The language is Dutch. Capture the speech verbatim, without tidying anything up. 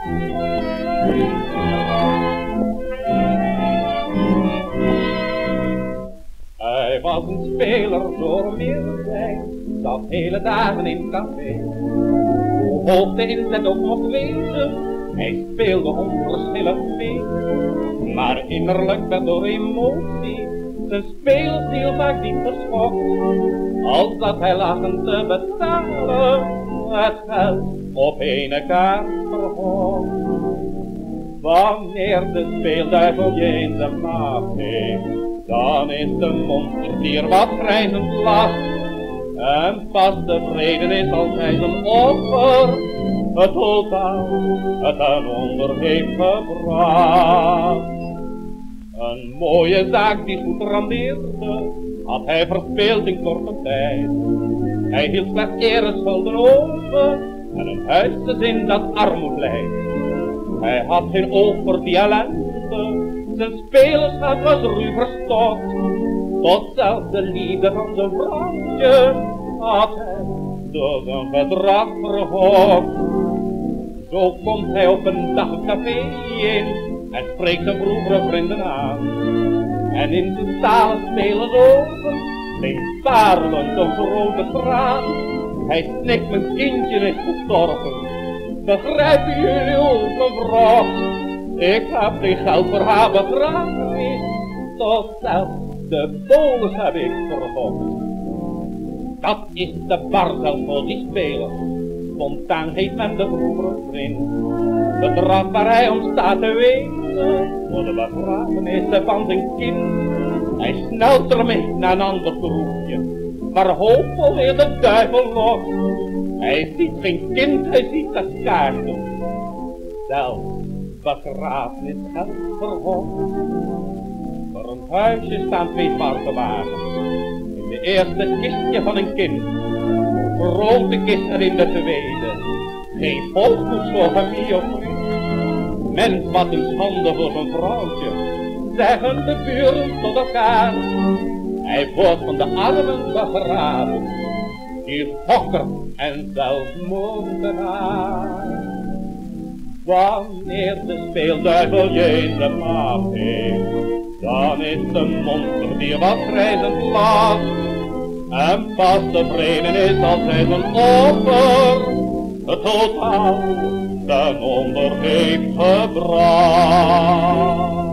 Hij was een speler door middeltijd, zat hele dagen in het café. Hoe hoog de inzet ook mocht wezen, hij speelde onverschillig mee. Maar innerlijk werd door emotie zijn speelziel vaak diep geschokt, als dat hij lachend te betalen het geld op ene kaart verhoogd. Wanneer de speelduivel je in de maag heeft, dan is de monsterdier wat grijzend lacht. En pas tevreden is als hij zijn offer het totaal het ten onder heeft gebracht. Een mooie zaak die goed rendeerde, had hij verspeeld in korte tijd. Hij hield slechts ereschulden over en een huisgezin dat armoed leidt. Hij had geen oog voor die ellende, zijn spelerschap was ruw verstokt. Tot zelfs de liefde van zijn vrouwtje had hij door zijn gedrag verhoogd. Zo komt hij op een dag het café in en spreekt zijn vroegere vrienden aan. En in zijn stalen spelersogen leent parelend een grote traan. Hij snikt, mijn kindje is gestorven, begrijpen jullie ook mevrouw? Ik heb geen geld voor haar begrafenis, tot zelfs de bolens heb ik verkocht. Dat is de bar zelfs voor die speler, spontaan heet men de vroegere vriend. De trap waar hij om staat te weten, voor de begrafenis van zijn kind. Hij snelt ermee naar een ander kroegje, maar hoopvol weer de duivel los. Hij ziet geen kind, hij ziet de kaarten, zelfs begrafenis geld verhoogd. Voor een huisje staan twee zwarte wagens, in de eerste kistje van een kind, een grote kist er in de tweede, geen volksgoed voor familie of vriend. Mens, wat een schande voor zijn vrouwtje, zeggen de buren tot elkaar. Hij wordt van de armen begraven, die fokker en zelfmoordenaar. Wanneer de speelduivel je in de maag heeft, dan is de monster die wat grijzend lacht. En pas tevreden is als hij zijn offer het totaal ten onder heeft gebracht.